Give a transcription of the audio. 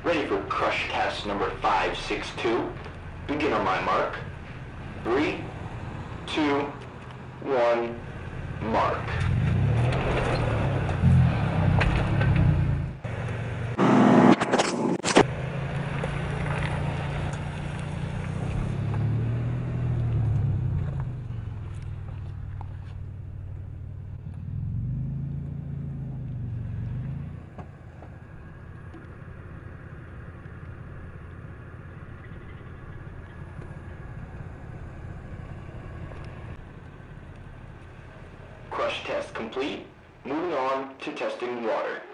Ready for crush test number 562. Begin on my mark. 3, 2, 1, mark. Crush test complete. Moving on to testing water.